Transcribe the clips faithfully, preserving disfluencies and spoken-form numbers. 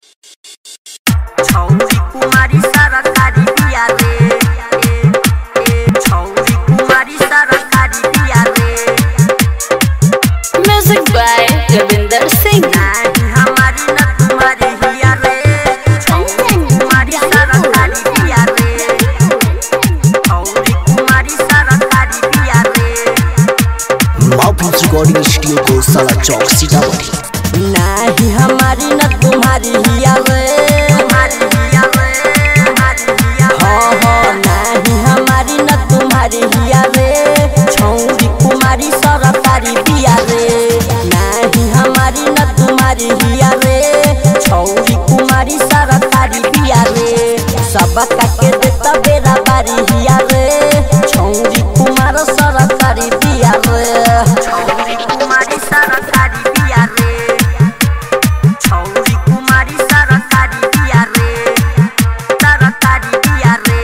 छौरी कुमारी सरकारी बिया रे, छौरी कुमारी सरकारी बिया रे। Music by Ravinder Singh. नहीं हमारी न तुम्हारी हिया रे, छौरी कुमारी सरकारी बिया रे, छौरी कुमारी सरकारी बिया रे। माउंटेन रिकॉर्डिंग स्टूडियो को साला चौक सीतामढ़ी। नहीं हमारी न तुम्हारी हिया रे, हमारी हिया रे, हमारी हिया। हाँ हाँ नहीं हमारी न तुम्हारी हिया रे, छौरी कुमारी सरकारी बिया रे। नहीं हमारी न तुम्हारी हिया रे, छौरी कुमारी सरकारी बिया रे। सबका के देता बेरा बारी हिया रे, छौरी कुमार सरकारी बिया रे, छौरी कुमारी सरकारी बिया रे, छौरी कुमारी सरकारी बिया रे, सरकारी बिया रे।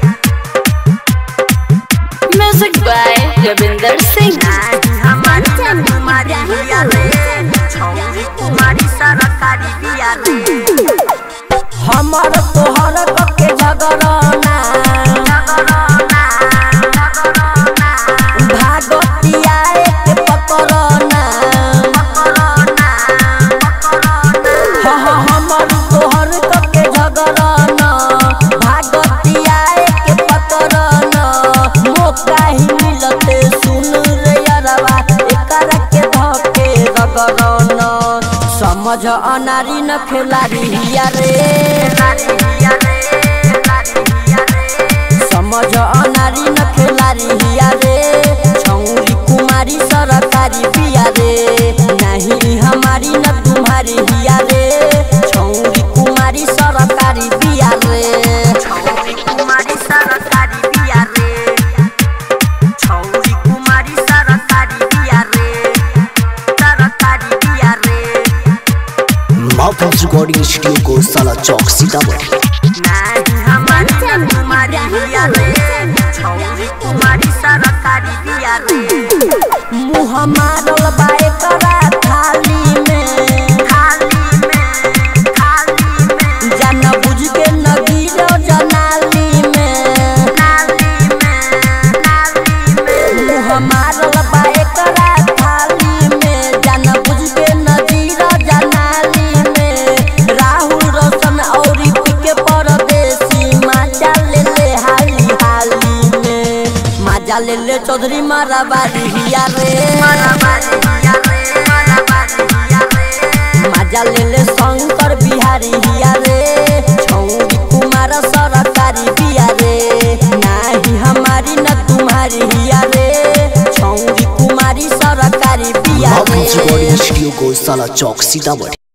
Music by Ravinder Singh. नहीं हमारी न तुम्हारी हिया रे, छौरी कुमारी सरकारी बिया रे। हमर तोहर के झगड़ना झगड़ना झगड़ना, भागतिया के पकड़ना पकड़ना पकड़ना। हाँ हाँ हमर तोहर के झगड़ना, भागतिया के पकड़ना। मौका ही मिलते सुन रे यारवा, एकरा के धके रगड़ना। समझ अनारी न खिलाड़ी हिया रे, समझ अनारी न खिलाड़ी हिया रे, छौरी कुमारी सरकारी बिया रे। नहीं हमारी न तुम्हारी हिया रे, छौरी कुमारी सरकारी बिया रे, छौरी कुमारी सरकारी बिया रे, छौरी कुमारी सरकारी बिया रे, सरकारी बिया रे। माउंटेन रिकॉर्डिंग स्टूडियो को साला चौक सीतामढ़ी। नहीं हमारी न तुम्हारी हिया रे, छौरी कुमारी सरकारी बिया रे। मुँह मारल बा एकरा थाली में, थाली में, थाली में। जान बुझ के न गिरो जनाली में, नाली में, नाली में। मुँह मारल बा एकरा थाली में, जान बुझ के न गिरो जनाली में। राहुल रोशन और के परदेसी माजा ले ले हाली हाली में, माजा ले ले चौधरी माराबारी हिया रे, माराबारी हिया रे, माराबारी हिया रे। माजा ले ले शंकर बिहारी हिया रे, छौरी कुमार सरकारी बिया रे। नहीं हमारी न तुम्हारी हिया रे, छौरी कुमारी सरकारी बिया रे। माउंटेन रिकॉर्डिंग स्टूडियो को साला चौक सीतामढ़ी।